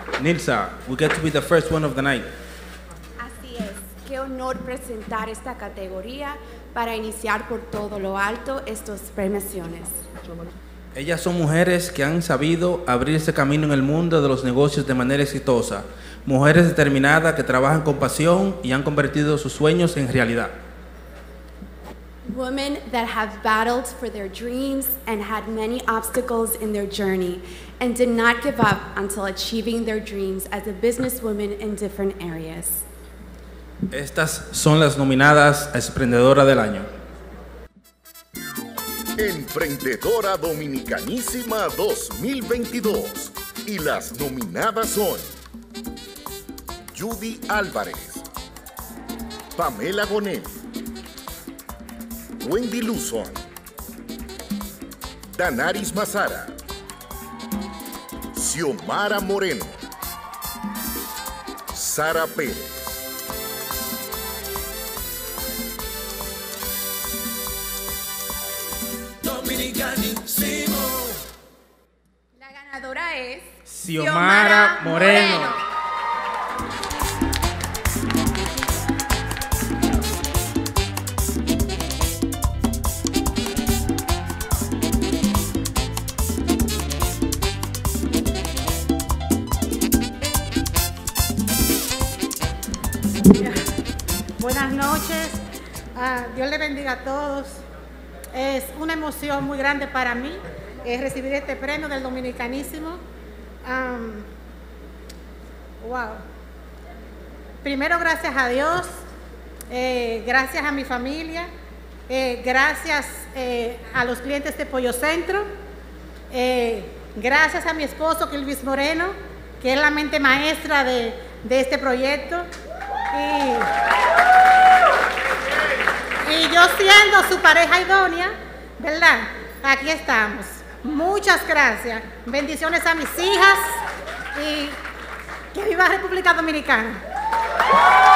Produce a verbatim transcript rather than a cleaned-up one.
Nilsa, we get to be the first one of the night. Así es, qué honor presentar esta categoría para iniciar por todo lo alto estas premiaciones. Ellas son mujeres que han sabido abrirse camino en el mundo de los negocios de manera exitosa, mujeres determinadas que trabajan con pasión y han convertido sus sueños en realidad. Women that have battled for their dreams and had many obstacles in their journey and did not give up until achieving their dreams as a businesswoman in different areas. Estas son las nominadas a Emprendedora del Año. Emprendedora Dominicanísima dos mil veintidós. Y las nominadas son Judy Álvarez, Pamela Gonel, Wendy Luzon, Danaris Mazara, Xiomara Moreno, Sara Pérez. Dominicanísimo. La ganadora es Xiomara Moreno. Buenas noches, uh, Dios le bendiga a todos. Es una emoción muy grande para mí eh, recibir este premio del Dominicanísimo. Um, wow. Primero, gracias a Dios, eh, gracias a mi familia, eh, gracias eh, a los clientes de Pollo Centro, eh, gracias a mi esposo, que es Luis Moreno, que es la mente maestra de, de este proyecto. Y, y yo siendo su pareja idónea, ¿verdad? Aquí estamos. Muchas gracias. Bendiciones a mis hijas y que viva República Dominicana.